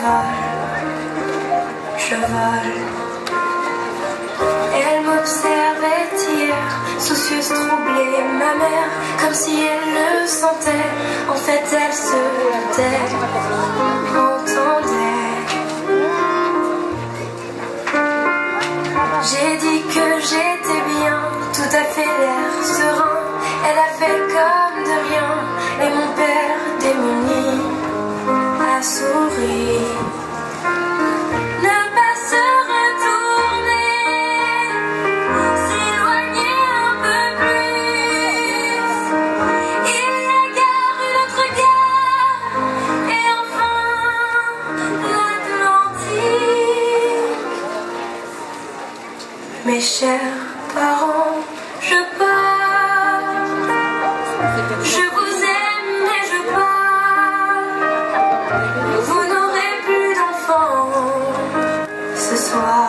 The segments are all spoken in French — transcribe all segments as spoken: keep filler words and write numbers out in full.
vole, je vole. Elle m'observait hier, soucieuse, troublée, ma mère, comme si elle le sentait. En fait, elle se doutait, entendait. J'ai dit que j'étais bien, tout à fait l'air serein. Elle a fait comme de rien, et mon père démuni a souri. Ne pas se retourner, s'éloigner un peu plus. Il y a gare, une autre gare, et enfin l'Atlantique. Mes chers parents, je pars. Je vous aime mais je pars. Vous n'aurez plus d'enfants ce soir.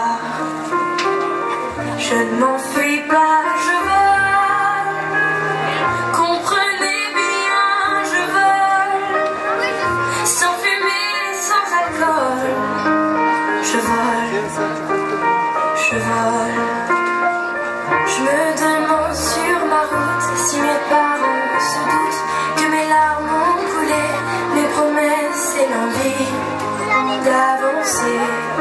Je ne m'enfuis pas, je vole. Comprenez bien, je vole. Sans fumée, sans alcool. Je vole, je vole. Je me demande sur ma route si mes parents se doutent que mes larmes ont coulé, mes promesses et l'envie d'avancer.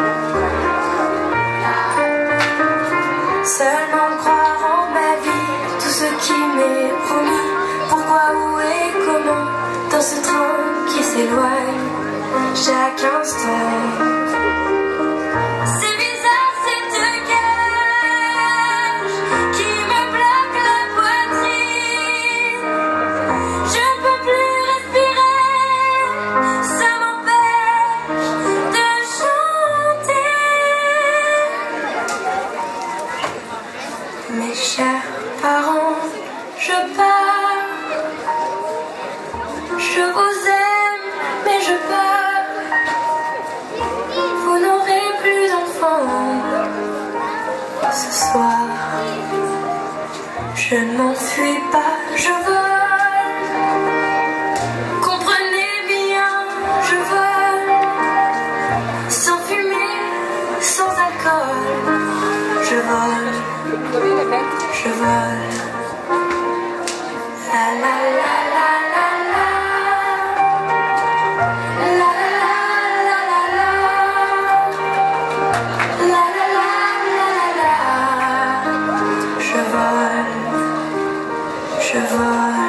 Seulement croire en ma vie, tout ce qui m'est promis. Pourquoi, où et comment, dans ce train qui s'éloigne chaque instant. Mes chers parents, je pars. Je vous aime, mais je pars. Vous n'aurez plus d'enfants ce soir. Je ne m'enfuis pas, je vole. Comprenez bien, je vole. Sans fumée, sans alcool, je vole. Je vole. La la la la la la. La la la la la. La la la la la la. Je vole. Je vole.